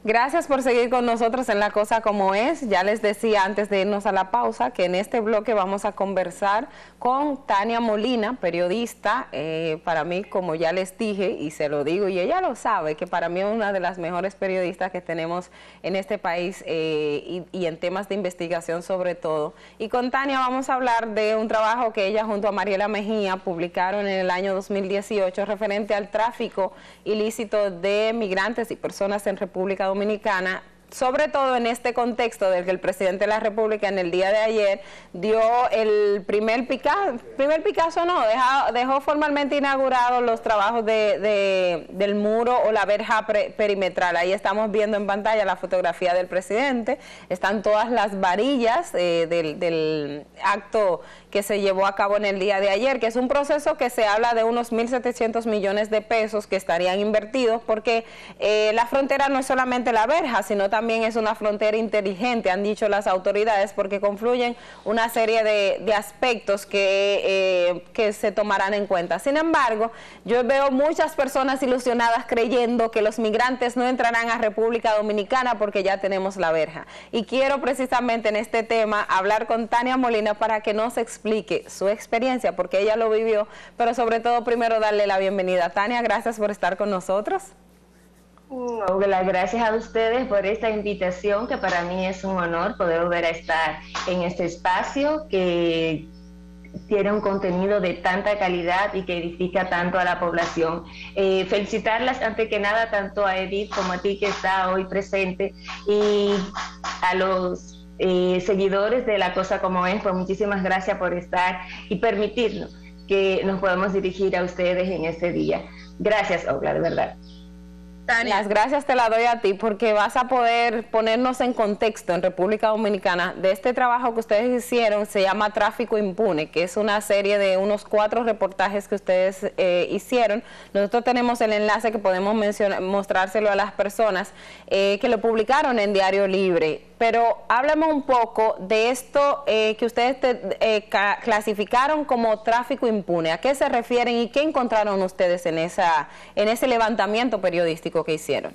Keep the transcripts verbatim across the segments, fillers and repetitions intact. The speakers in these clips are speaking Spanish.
Gracias por seguir con nosotros en La Cosa Como Es. Ya les decía antes de irnos a la pausa que en este bloque vamos a conversar con Tania Molina, periodista. Eh, para mí, como ya les dije, y se lo digo, y ella lo sabe, que para mí es una de las mejores periodistas que tenemos en este país eh, y, y en temas de investigación sobre todo. Y con Tania vamos a hablar de un trabajo que ella junto a Mariela Mejía publicaron en el año dos mil dieciocho referente al tráfico ilícito de migrantes y personas en República Dominicana. Dominicana, sobre todo en este contexto del que el presidente de la República en el día de ayer dio el primer Picasso, primer Picasso no, dejó, dejó formalmente inaugurados los trabajos de, de, del muro o la verja pre, perimetral. Ahí estamos viendo en pantalla la fotografía del presidente, están todas las varillas eh, del, del acto que se llevó a cabo en el día de ayer, que es un proceso que se habla de unos mil setecientos millones de pesos que estarían invertidos, porque eh, la frontera no es solamente la verja, sino también es una frontera inteligente, han dicho las autoridades, porque confluyen una serie de, de aspectos que, eh, que se tomarán en cuenta. Sin embargo, yo veo muchas personas ilusionadas creyendo que los migrantes no entrarán a República Dominicana porque ya tenemos la verja. Y quiero precisamente en este tema hablar con Tania Molina para que nos explique explique su experiencia, porque ella lo vivió, pero sobre todo primero darle la bienvenida. Tania, gracias por estar con nosotros. No, gracias a ustedes por esta invitación, que para mí es un honor poder volver a estar en este espacio que tiene un contenido de tanta calidad y que edifica tanto a la población. Eh, felicitarlas antes que nada tanto a Edith como a ti que está hoy presente, y a los Eh, seguidores de La Cosa Como Es, pues muchísimas gracias por estar y permitirnos que nos podamos dirigir a ustedes en este día. Gracias, Ogla, de verdad. Tania, las gracias te la doy a ti porque vas a poder ponernos en contexto en República Dominicana de este trabajo que ustedes hicieron. Se llama Tráfico Impune, que es una serie de unos cuatro reportajes que ustedes eh, hicieron. Nosotros tenemos el enlace que podemos mencionar, mostrárselo a las personas eh, que lo publicaron en Diario Libre. Pero háblame un poco de esto eh, que ustedes te, eh, clasificaron como tráfico impune. ¿A qué se refieren y qué encontraron ustedes en, esa, en ese levantamiento periodístico que hicieron?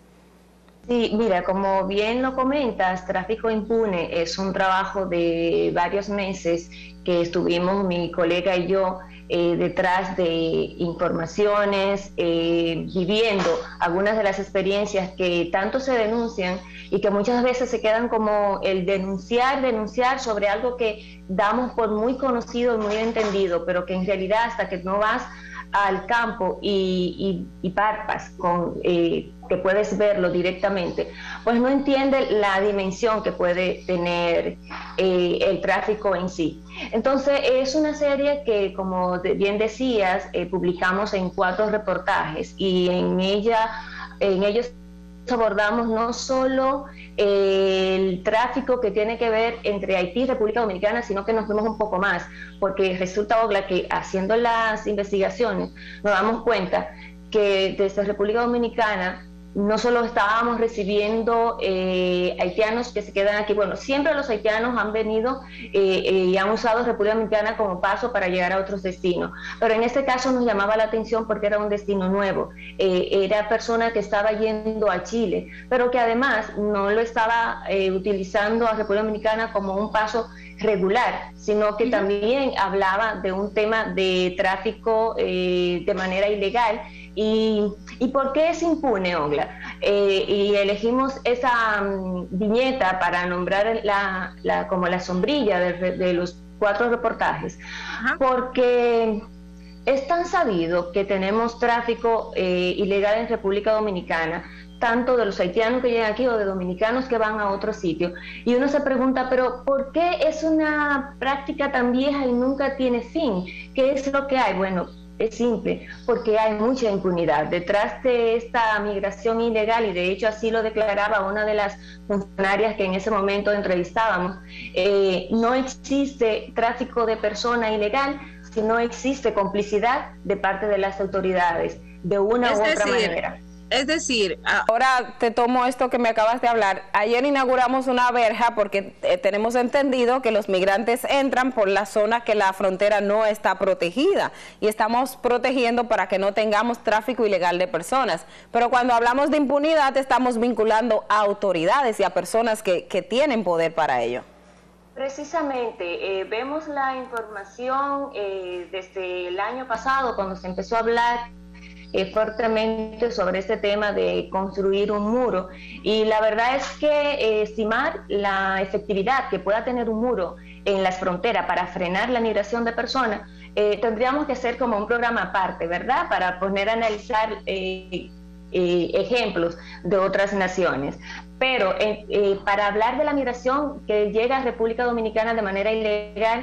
Sí, mira, como bien lo comentas, Tráfico Impune es un trabajo de varios meses que estuvimos mi colega y yo eh, detrás de informaciones, eh, viviendo algunas de las experiencias que tanto se denuncian y que muchas veces se quedan como el denunciar, denunciar sobre algo que damos por muy conocido y muy entendido, pero que en realidad hasta que no vas al campo y, y, y parpas con eh, que puedes verlo directamente, pues no entiende la dimensión que puede tener eh, el tráfico en sí. Entonces es una serie que, como bien decías, eh, publicamos en cuatro reportajes, y en ella en ellos abordamos no solo eh, el tráfico que tiene que ver entre Haití y República Dominicana, sino que nos fuimos un poco más, porque resulta, Ogla, que haciendo las investigaciones nos damos cuenta que desde República Dominicana no solo estábamos recibiendo eh, haitianos que se quedan aquí, bueno, siempre los haitianos han venido eh, eh, y han usado República Dominicana como paso para llegar a otros destinos, pero en este caso nos llamaba la atención porque era un destino nuevo, eh, era persona que estaba yendo a Chile, pero que además no lo estaba eh, utilizando a República Dominicana como un paso regular, sino que también hablaba de un tema de tráfico eh, de manera ilegal. ¿Y, y por qué es impune, Ogla? Eh, y elegimos esa um, viñeta para nombrar la, la, como la sombrilla de, de los cuatro reportajes. Ajá. Porque es tan sabido que tenemos tráfico eh, ilegal en República Dominicana, tanto de los haitianos que llegan aquí o de dominicanos que van a otro sitio. Y uno se pregunta, pero ¿por qué es una práctica tan vieja y nunca tiene fin? ¿Qué es lo que hay? Bueno, es simple, porque hay mucha impunidad detrás de esta migración ilegal, y de hecho así lo declaraba una de las funcionarias que en ese momento entrevistábamos. Eh, no existe tráfico de persona ilegal si no existe complicidad de parte de las autoridades, de una es u otra decir, manera. Es decir, ahora te tomo esto que me acabas de hablar. Ayer inauguramos una verja porque eh, tenemos entendido que los migrantes entran por la zona que la frontera no está protegida y estamos protegiendo para que no tengamos tráfico ilegal de personas. Pero cuando hablamos de impunidad estamos vinculando a autoridades y a personas que, que tienen poder para ello. Precisamente, eh, vemos la información eh, desde el año pasado cuando se empezó a hablar Eh, fuertemente sobre este tema de construir un muro, y la verdad es que eh, estimar la efectividad que pueda tener un muro en las fronteras para frenar la migración de personas, eh, tendríamos que hacer como un programa aparte, ¿verdad? Para poner a analizar eh, eh, ejemplos de otras naciones. Pero eh, eh, para hablar de la migración que llega a República Dominicana de manera ilegal,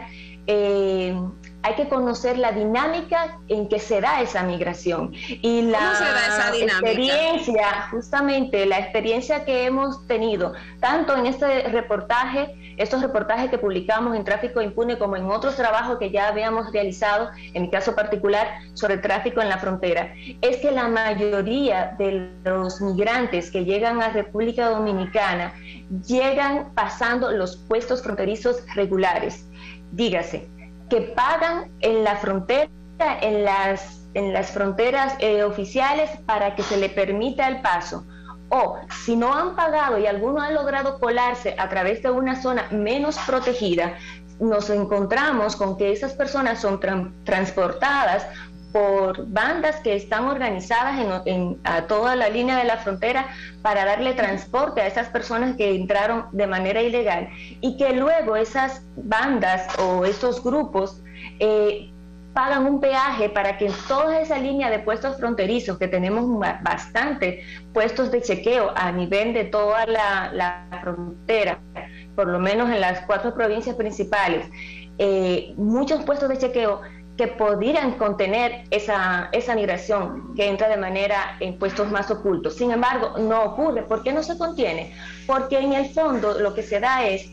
eh, hay que conocer la dinámica en que se da esa migración y la ¿Cómo se da esa dinámica? experiencia, justamente la experiencia que hemos tenido, tanto en este reportaje, estos reportajes que publicamos en Tráfico Impune, como en otros trabajos que ya habíamos realizado, en mi caso particular, sobre tráfico en la frontera, es que la mayoría de los migrantes que llegan a República Dominicana llegan pasando los puestos fronterizos regulares, dígase, que pagan en la frontera, en las, en las fronteras eh, oficiales para que se le permita el paso. O si no han pagado y algunos han logrado colarse a través de una zona menos protegida, nos encontramos con que esas personas son tra transportadas por bandas que están organizadas en, en, a toda la línea de la frontera para darle transporte a esas personas que entraron de manera ilegal, y que luego esas bandas o esos grupos eh, pagan un peaje para que en toda esa línea de puestos fronterizos, que tenemos bastante puestos de chequeo a nivel de toda la, la frontera, por lo menos en las cuatro provincias principales, eh, muchos puestos de chequeo que pudieran contener esa, esa migración que entra de manera en puestos más ocultos. Sin embargo, no ocurre. ¿Por qué no se contiene? Porque en el fondo lo que se da es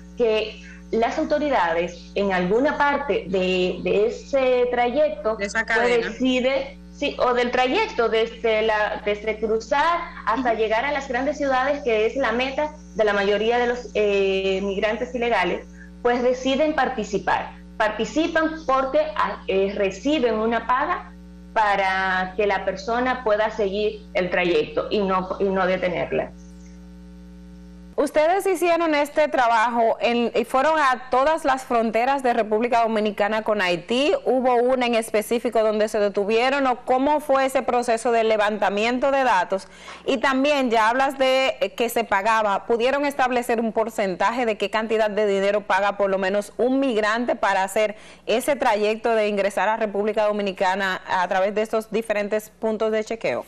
que las autoridades en alguna parte de, de ese trayecto de esa cadena, decide, sí, o del trayecto desde, la, desde cruzar hasta llegar a las grandes ciudades, que es la meta de la mayoría de los eh, migrantes ilegales, pues deciden participar. Participan porque eh, reciben una paga para que la persona pueda seguir el trayecto y no, y no detenerla. Ustedes hicieron este trabajo en, y fueron a todas las fronteras de República Dominicana con Haití. ¿Hubo una en específico donde se detuvieron, o cómo fue ese proceso de levantamiento de datos? Y también ya hablas de que se pagaba. ¿Pudieron establecer un porcentaje de qué cantidad de dinero paga por lo menos un migrante para hacer ese trayecto de ingresar a República Dominicana a través de estos diferentes puntos de chequeo?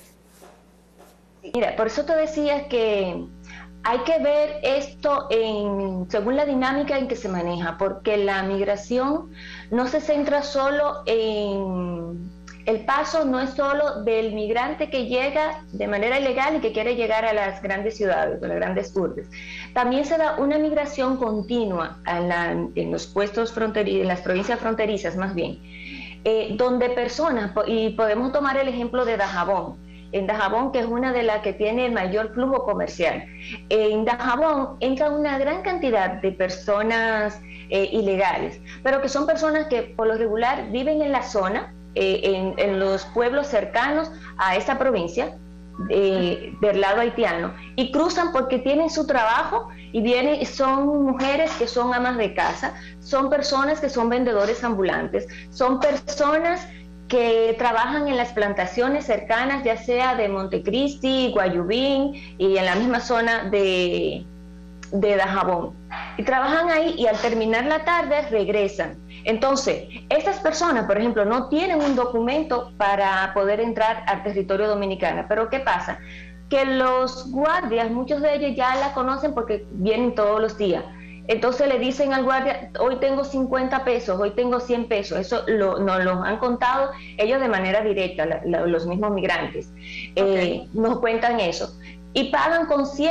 Mira, por eso te decía que hay que ver esto en, según la dinámica en que se maneja, porque la migración no se centra solo en... El paso no es solo del migrante que llega de manera ilegal y que quiere llegar a las grandes ciudades, a las grandes urbes. También se da una migración continua en, la, en los puestos fronterizos, en las provincias fronterizas más bien, eh, donde personas, y podemos tomar el ejemplo de Dajabón, en Dajabón, que es una de las que tiene el mayor flujo comercial. En Dajabón entra una gran cantidad de personas eh, ilegales, pero que son personas que por lo regular viven en la zona, eh, en, en los pueblos cercanos a esta provincia, de, del lado haitiano, y cruzan porque tienen su trabajo y vienen, son mujeres que son amas de casa, son personas que son vendedores ambulantes, son personas que trabajan en las plantaciones cercanas, ya sea de Montecristi, Guayubín y en la misma zona de, de Dajabón. Y trabajan ahí y al terminar la tarde regresan. Entonces, estas personas, por ejemplo, no tienen un documento para poder entrar al territorio dominicano. Pero ¿qué pasa? Que los guardias, muchos de ellos ya la conocen porque vienen todos los días. Entonces le dicen al guardia, hoy tengo cincuenta pesos, hoy tengo cien pesos. Eso lo, nos lo han contado ellos de manera directa, la, la, los mismos migrantes. Okay. Eh, nos cuentan eso. Y pagan con cien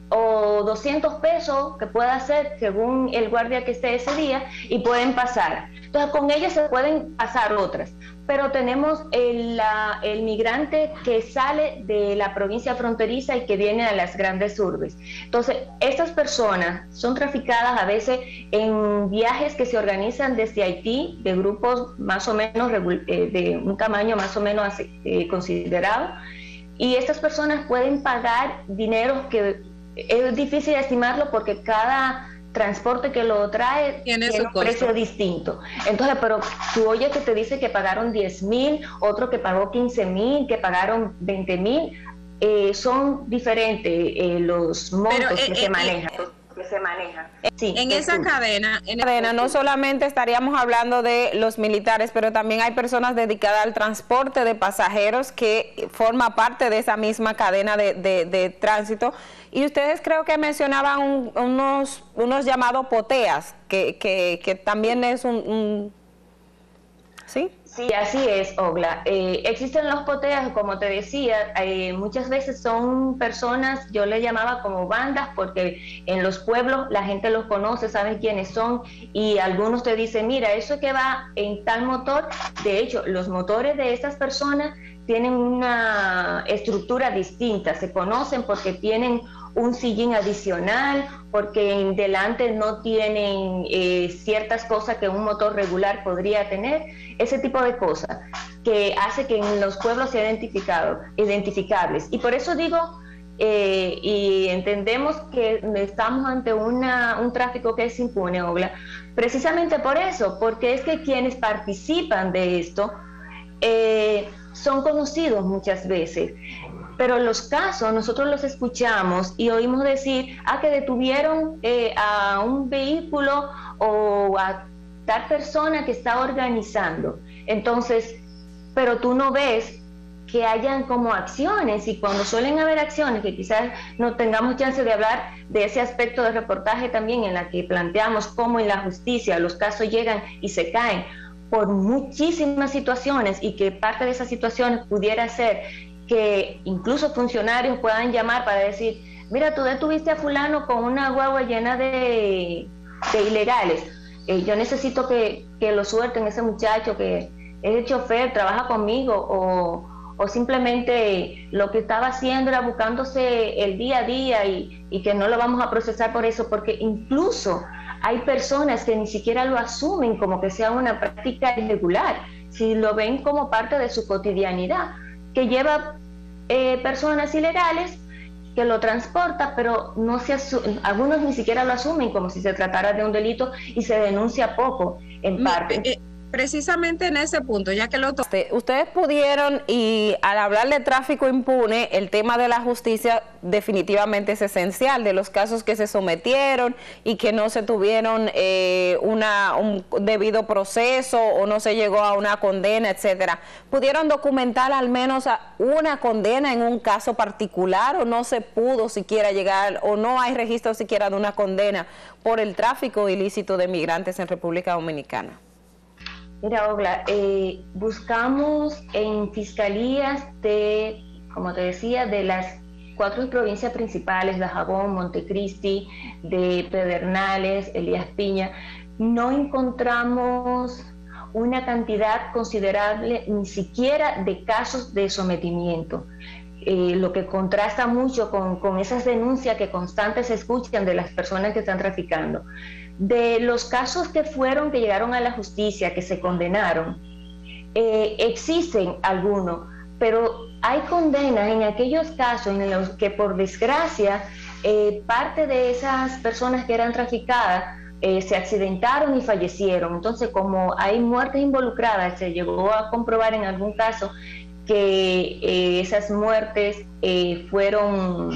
o doscientos pesos que pueda hacer según el guardia que esté ese día y pueden pasar. Entonces con ellas se pueden pasar otras, pero tenemos el, la, el migrante que sale de la provincia fronteriza y que viene a las grandes urbes. Entonces estas personas son traficadas a veces en viajes que se organizan desde Haití, de grupos más o menos de un tamaño más o menos eh, considerado, y estas personas pueden pagar dinero que es difícil estimarlo porque cada transporte que lo trae tiene, tiene un costo. Precio distinto. Entonces, pero tú oyes que te dice que pagaron diez mil, otro que pagó quince mil, que pagaron veinte mil, eh, son diferentes eh, los montos pero, eh, que, eh, se manejan, eh, que se manejan. Sí, en esa tú. cadena, en cadena no solamente estaríamos hablando de los militares, pero también hay personas dedicadas al transporte de pasajeros que forma parte de esa misma cadena de, de, de tránsito. Y ustedes creo que mencionaban un, unos unos llamados poteas, que, que, que también es un, un... ¿Sí? Sí, así es, Ogla. Eh, existen los poteas, como te decía, eh, muchas veces son personas, yo le llamaba como bandas, porque en los pueblos la gente los conoce, sabe quiénes son, y algunos te dicen, mira, eso que va en tal motor. De hecho, los motores de estas personas tienen una estructura distinta, se conocen porque tienen un sillín adicional, porque en delante no tienen eh, ciertas cosas que un motor regular podría tener, ese tipo de cosas que hace que en los pueblos sean identificado, identificables. Y por eso digo, eh, y entendemos que estamos ante una, un tráfico que es impune, Ogla, precisamente por eso, porque es que quienes participan de esto eh, son conocidos muchas veces. Pero los casos nosotros los escuchamos y oímos decir, ah, que detuvieron eh, a un vehículo o a tal persona que está organizando. Entonces, pero tú no ves que hayan como acciones, y cuando suelen haber acciones, que quizás no tengamos chance de hablar de ese aspecto de reportaje también, en la que planteamos cómo en la justicia los casos llegan y se caen por muchísimas situaciones, y que parte de esas situaciones pudiera ser que incluso funcionarios puedan llamar para decir, mira, tú detuviste a fulano con una guagua llena de, de ilegales, eh, yo necesito que, que lo suelten ese muchacho que es el chofer, trabaja conmigo, o, o simplemente lo que estaba haciendo era buscándose el día a día y, y que no lo vamos a procesar por eso, porque incluso hay personas que ni siquiera lo asumen como que sea una práctica irregular, si lo ven como parte de su cotidianidad, que lleva eh, personas ilegales, que lo transporta, pero no se algunos ni siquiera lo asumen como si se tratara de un delito y se denuncia poco en parte. Eh, precisamente en ese punto, ya que lo tocaste, ustedes pudieron, y al hablar de tráfico impune, el tema de la justicia definitivamente es esencial, de los casos que se sometieron y que no se tuvieron eh, una, un debido proceso o no se llegó a una condena, etcétera. ¿Pudieron documentar al menos una condena en un caso particular, o no se pudo siquiera llegar, o no hay registro siquiera de una condena por el tráfico ilícito de migrantes en República Dominicana? Mira, Ogla, eh, buscamos en fiscalías de, como te decía, de las cuatro provincias principales, Dajabón, Montecristi, de Pedernales, Elías Piña, no encontramos una cantidad considerable ni siquiera de casos de sometimiento, eh, lo que contrasta mucho con, con esas denuncias que constantes se escuchan de las personas que están traficando. De los casos que fueron, que llegaron a la justicia, que se condenaron, eh, existen algunos, pero hay condenas en aquellos casos en los que, por desgracia, eh, parte de esas personas que eran traficadas eh, se accidentaron y fallecieron. Entonces, como hay muertes involucradas, se llegó a comprobar en algún caso que eh, esas muertes eh, fueron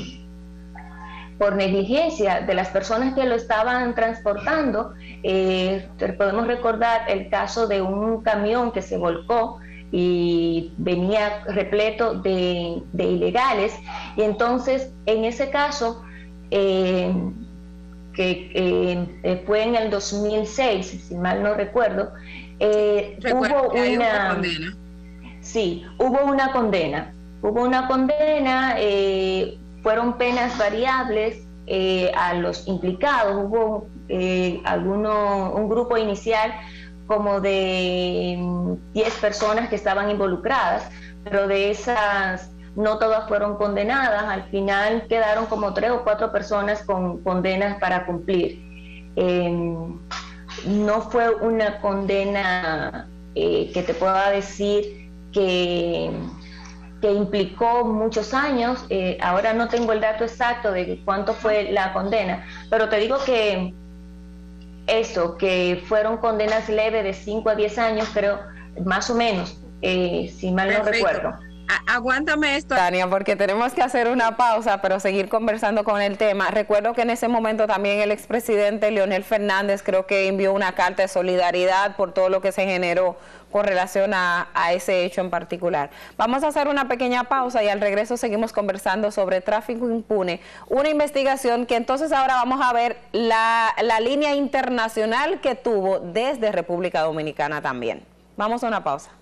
por negligencia de las personas que lo estaban transportando. Eh, podemos recordar el caso de un camión que se volcó y venía repleto de, de ilegales, y entonces en ese caso, eh, que eh, fue en el dos mil seis, si mal no recuerdo, eh, hubo una, condena. Sí, hubo una condena, hubo una condena, eh, fueron penas variables, eh, a los implicados. Hubo eh, alguno, un grupo inicial como de diez personas que estaban involucradas, pero de esas no todas fueron condenadas. Al final quedaron como tres o cuatro personas con condenas para cumplir. Eh, no fue una condena eh, que te pueda decir que, que implicó muchos años. Eh, ahora no tengo el dato exacto de cuánto fue la condena, pero te digo que eso, que fueron condenas leves de cinco a diez años, creo, más o menos, eh, si mal no recuerdo. Aguántame esto, Tania, porque tenemos que hacer una pausa, pero seguir conversando con el tema. Recuerdo que en ese momento también el expresidente Leonel Fernández creo que envió una carta de solidaridad por todo lo que se generó con relación a, a ese hecho en particular. Vamos a hacer una pequeña pausa y al regreso seguimos conversando sobre tráfico impune, una investigación que entonces ahora vamos a ver la, la línea internacional que tuvo desde República Dominicana también. Vamos a una pausa.